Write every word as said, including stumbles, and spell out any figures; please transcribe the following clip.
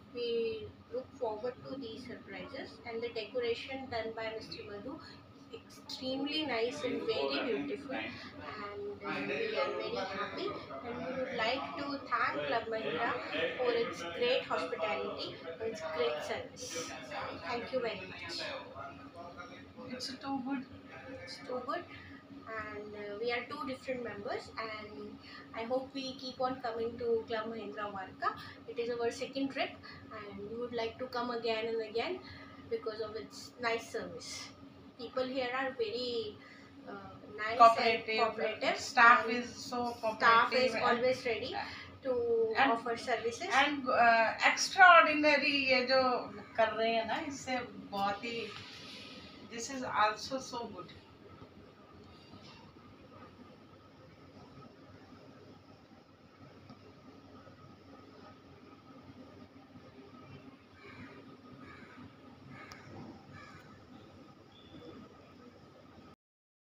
We look forward to these surprises, and the decoration done by Mister Madhu is extremely nice and very beautiful, and uh, we are very happy, and we would like to thank Club Mahindra for its great hospitality and its great service. Thank you very much. It's too good. It's too good, and uh, we are two different members, and I hope we keep on coming to Club Mahindra Varca. It is our second trip, and we would like to come again and again because of its nice service. People here are very uh, nice and Cooperative. cooperative, Staff and is so staff cooperative is and always ready to and offer services. and extraordinary ये जो कर रहे हैं ना इससे बहुत ही this is also so good.